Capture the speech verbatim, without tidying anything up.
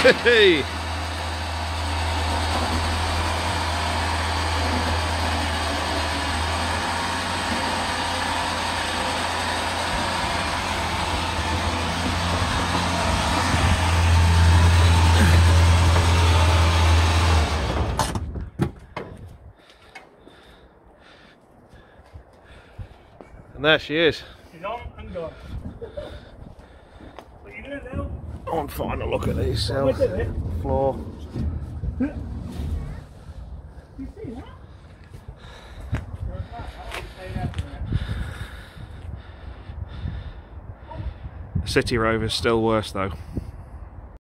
Hey! And there she is. She's on and gone. What are you doing now? On final look at these What am I cells. doing? Floor. You see that? City Rover's still worse though.